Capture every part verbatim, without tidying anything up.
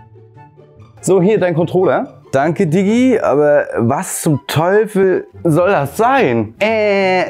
So, hier dein Controller. Danke, Digi, aber was zum Teufel soll das sein? Äh,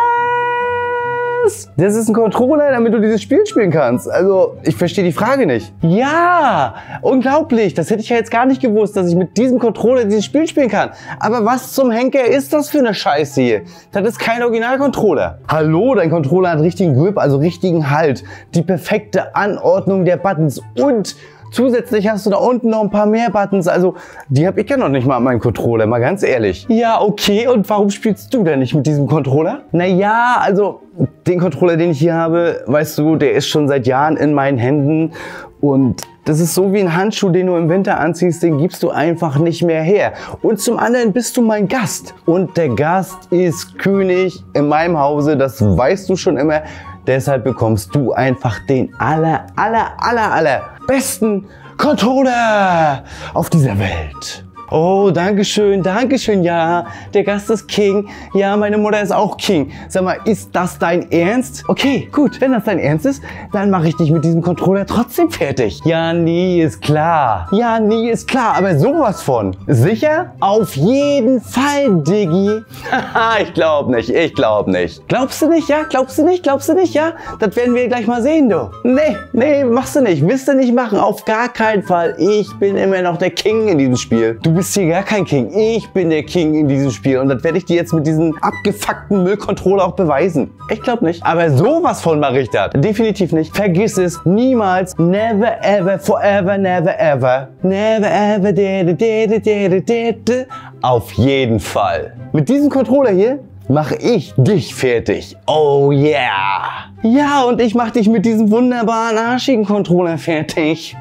was? Das ist ein Controller, damit du dieses Spiel spielen kannst. Also, ich verstehe die Frage nicht. Ja, unglaublich. Das hätte ich ja jetzt gar nicht gewusst, dass ich mit diesem Controller dieses Spiel spielen kann. Aber was zum Henker ist das für eine Scheiße hier? Das ist kein Original-Controller. Hallo, dein Controller hat richtigen Grip, also richtigen Halt. Die perfekte Anordnung der Buttons und zusätzlich hast du da unten noch ein paar mehr Buttons, also die habe ich ja noch nicht mal an meinem Controller, mal ganz ehrlich. Ja, okay, und warum spielst du denn nicht mit diesem Controller? Naja, also den Controller, den ich hier habe, weißt du, der ist schon seit Jahren in meinen Händen und das ist so wie ein Handschuh, den du im Winter anziehst, den gibst du einfach nicht mehr her. Und zum anderen bist du mein Gast und der Gast ist König in meinem Hause, das weißt du schon immer. Deshalb bekommst du einfach den aller, aller, aller, aller besten Controller auf dieser Welt. Oh, dankeschön, dankeschön, ja, der Gast ist King, ja, meine Mutter ist auch King. Sag mal, ist das dein Ernst? Okay, gut, wenn das dein Ernst ist, dann mache ich dich mit diesem Controller trotzdem fertig. Ja, nie ist klar. Ja, nie ist klar, aber sowas von. Sicher? Auf jeden Fall, Diggi. Haha, ich glaub nicht, ich glaub nicht. Glaubst du nicht, ja? Glaubst du nicht, glaubst du nicht, ja? Das werden wir gleich mal sehen, du. Nee, nee, machst du nicht, willst du nicht machen, auf gar keinen Fall. Ich bin immer noch der King in diesem Spiel. Du Du bist hier gar kein King. Ich bin der King in diesem Spiel. Und das werde ich dir jetzt mit diesem abgefuckten Müllcontroller auch beweisen. Ich glaube nicht. Aber sowas von mache ich das. Definitiv nicht. Vergiss es. Niemals. Never ever. Forever. Never ever. Never ever. De, de, de, de, de, de. Auf jeden Fall. Mit diesem Controller hier mache ich dich fertig. Oh yeah. Ja, und ich mache dich mit diesem wunderbaren, arschigen Controller fertig.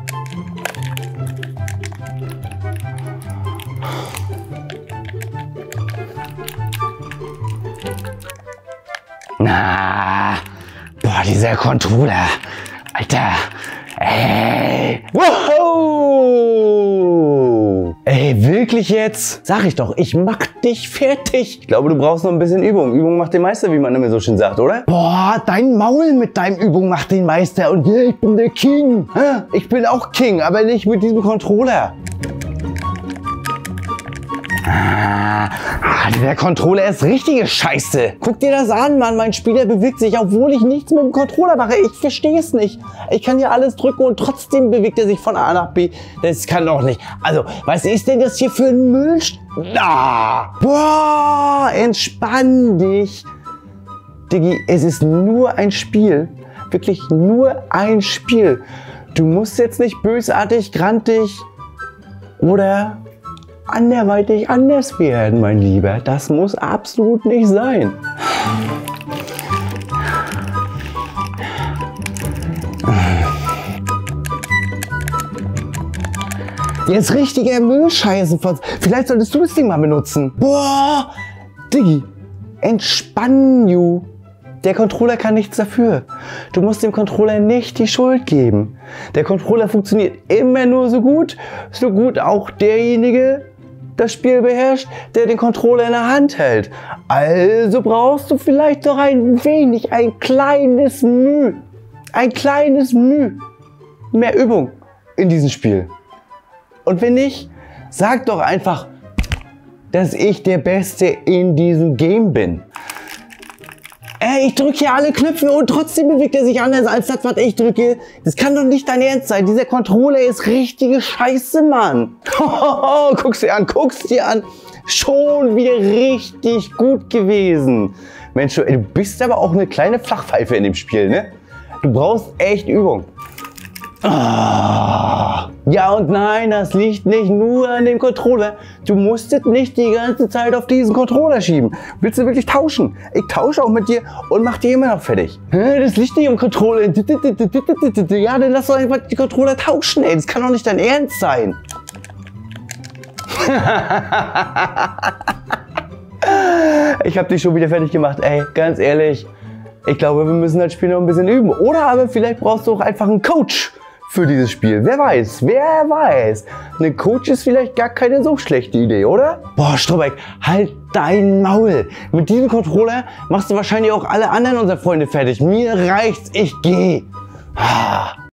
Na, boah, dieser Controller, Alter, ey, wow, ey, wirklich jetzt? Sag ich doch, ich mach dich fertig. Ich glaube, du brauchst noch ein bisschen Übung. Übung macht den Meister, wie man immer so schön sagt, oder? Boah, dein Maul mit deinem Übung macht den Meister und ja, ich bin der King. Ich bin auch King, aber nicht mit diesem Controller. Ah, der Controller ist richtige Scheiße. Guck dir das an, Mann. Mein Spieler bewegt sich, obwohl ich nichts mit dem Controller mache. Ich verstehe es nicht. Ich kann hier alles drücken und trotzdem bewegt er sich von A nach B. Das kann doch nicht. Also, was ist denn das hier für ein Müll? Ah, boah, entspann dich. Diggi, es ist nur ein Spiel. Wirklich nur ein Spiel. Du musst jetzt nicht bösartig, grantig oder anderweitig anders werden, mein Lieber. Das muss absolut nicht sein. Jetzt richtiger Müllscheiße. Vielleicht solltest du das Ding mal benutzen. Boah, Diggi, entspann, you. Der Controller kann nichts dafür. Du musst dem Controller nicht die Schuld geben. Der Controller funktioniert immer nur so gut, so gut auch derjenige das Spiel beherrscht, der den Controller in der Hand hält. Also brauchst du vielleicht doch ein wenig, ein kleines Mühe, ein kleines Mühe mehr Übung in diesem Spiel. Und wenn nicht, sag doch einfach, dass ich der Beste in diesem Game bin. Ey, ich drücke hier alle Knöpfe und trotzdem bewegt er sich anders als das, was ich drücke. Das kann doch nicht dein Ernst sein. Dieser Controller ist richtige Scheiße, Mann. Guck's dir an, guck's dir an. Schon wieder richtig gut gewesen. Mensch, du bist aber auch eine kleine Flachpfeife in dem Spiel, ne? Du brauchst echt Übung. Ah. Ja und nein, das liegt nicht nur an dem Controller. Du musst es nicht die ganze Zeit auf diesen Controller schieben. Willst du wirklich tauschen? Ich tausche auch mit dir und mach dir immer noch fertig. Das liegt nicht am Controller. Ja, dann lass doch einfach die Controller tauschen, ey. Das kann doch nicht dein Ernst sein. Ich hab dich schon wieder fertig gemacht, ey. Ganz ehrlich. Ich glaube, wir müssen das Spiel noch ein bisschen üben. Oder aber vielleicht brauchst du auch einfach einen Coach für dieses Spiel. Wer weiß, wer weiß. Eine Coach ist vielleicht gar keine so schlechte Idee, oder? Boah, Strobek, halt dein Maul. Mit diesem Controller machst du wahrscheinlich auch alle anderen unserer Freunde fertig. Mir reicht's, ich geh.